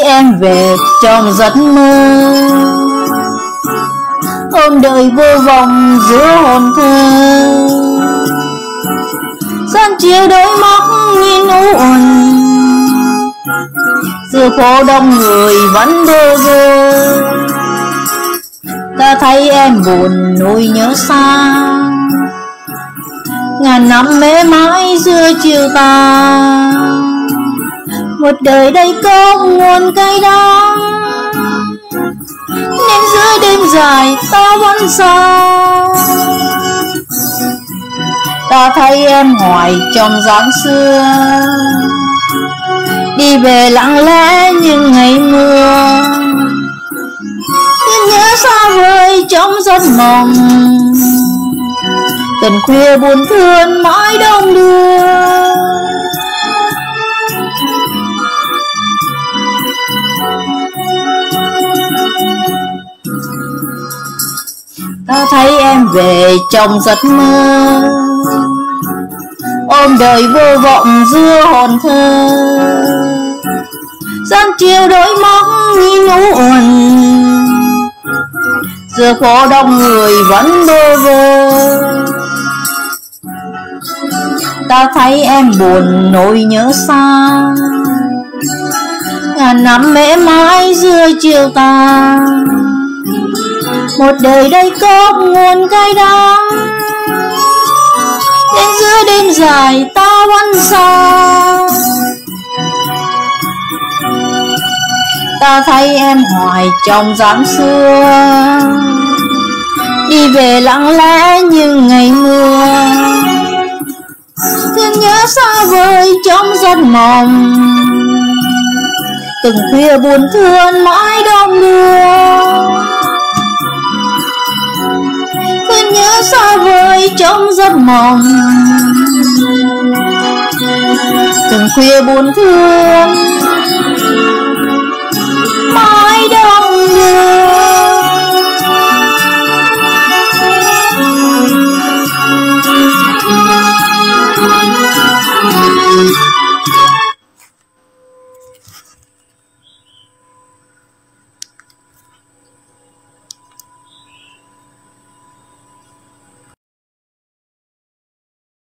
em về trong giấc mơ, ôm đời vô vọng giữa hồn thơ. Gian chiều đôi mắt nhìn u uẩn, giữa phố đông người vẫn bơ vơ. Ta thấy em buồn nỗi nhớ xa, ngàn năm mê mãi giữa chiều tà. Một đời đây có nguồn cay đắng, nên giữa đêm dài ta vẫn xa. Ta thấy em hoài trong dáng xưa, đi về lặng lẽ những ngày mưa. Tiếng nhớ xa vời trong giấc mộng, từng khuya buồn thương mãi đông đưa. Ta thấy em về trong giấc mơ, ôm đời vô vọng giữa hồn thơ. Gian chiều đôi mắt nhìn u uẩn, giữa phố đông người vẫn bơ vơ. Ta thấy em buồn nỗi nhớ xa, ngàn năm mê mãi giữa chiều tà. Một đời đây có nguồn cay đắng, nên giữa đêm dài ta vẫn xa. Ta thấy em hoài trong dáng xưa, đi về lặng lẽ như ngày mưa. Thương nhớ xa vời trong giấc mộng, từng khuya buồn thương mãi đông đưa. Thương nhớ xa vời trong giấc mộng, từng khuya buồn thương mãi đông đưa.